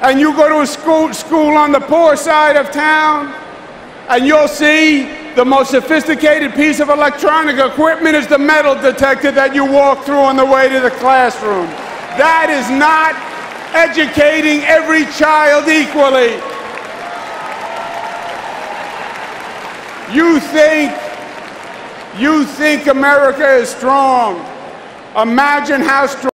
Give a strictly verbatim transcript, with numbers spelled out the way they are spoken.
and you go to a school, school on the poor side of town, and you'll see the most sophisticated piece of electronic equipment is the metal detector that you walk through on the way to the classroom. That is not educating every child equally. You think, you think America is strong. Imagine how strong